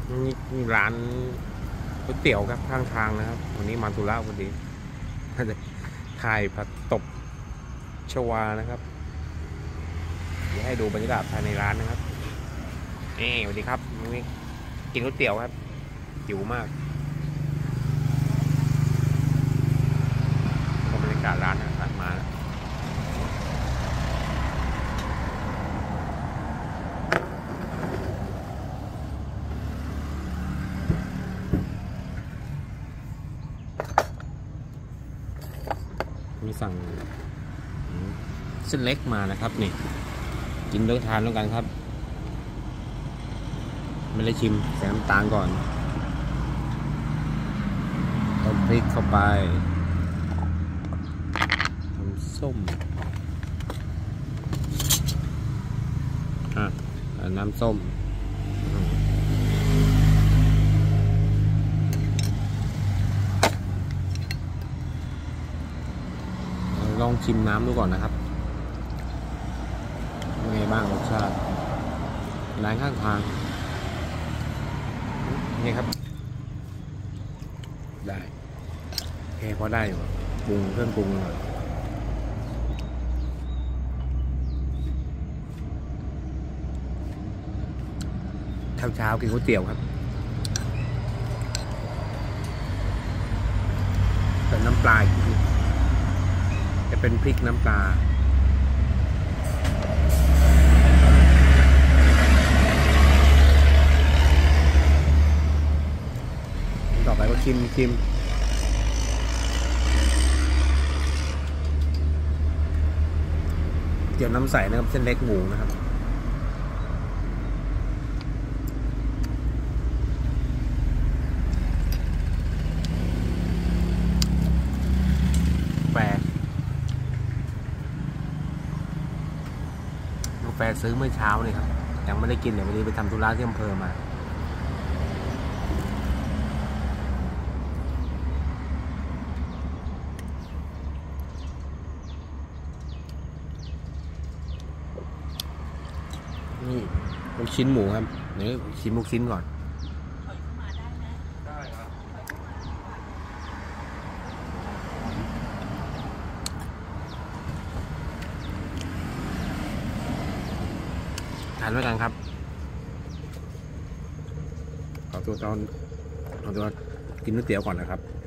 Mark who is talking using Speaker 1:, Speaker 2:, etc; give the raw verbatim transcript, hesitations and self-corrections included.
Speaker 1: นี่นี่ร้านก๋วยเตี๋ยวครับข้างทางนะครับวันนี้มาธุระพอดีน่าจะถ่ายผัดตบชวานะครับเดี๋ยวให้ดูบรรยากาศภายในร้านนะครับนี่สวัสดีครับนี่กินก๋วยเตี๋ยวครับหิวมากบรรยากาศร้านนะครับมาแล้วมีสั่งเส้นเล็กมานะครับนี่กินด้วยทานแล้วกันครับไม่ได้ชิมใส่น้ำตาลก่อนต้มพริกเข้าไปน้ำส้มอ่ะน้ำส้มลองชิมน้ำดูก่อนนะครับเป็นไงบ้างรสชาติร้านข้างทางนี่ครับได้โอเคพอได้อยู่ปรุงเครื่องปรุงหน่อยเช้าเช้ากินก๋วยเตี๋ยวครับแต่น้ำปลาจะเป็นพริกน้ำปลาต่อไปก็ชิมชิมเดี๋ยวน้ำใสนะครับเส้นเล็กหมูนะครับแฟกาแฟซื้อเมื่อเช้านี่ครับยังไม่ได้กินเดี๋ยววันนี้ไปทำธุระที่อำเภอมานี่ลูกชิ้นหมูครับเดี๋ยวชิมลูกชิ้นก่อนทานด้วยกันครับขอตัวตอนขอตัวกินก๋วยเตี๋ยวก่อนนะครับ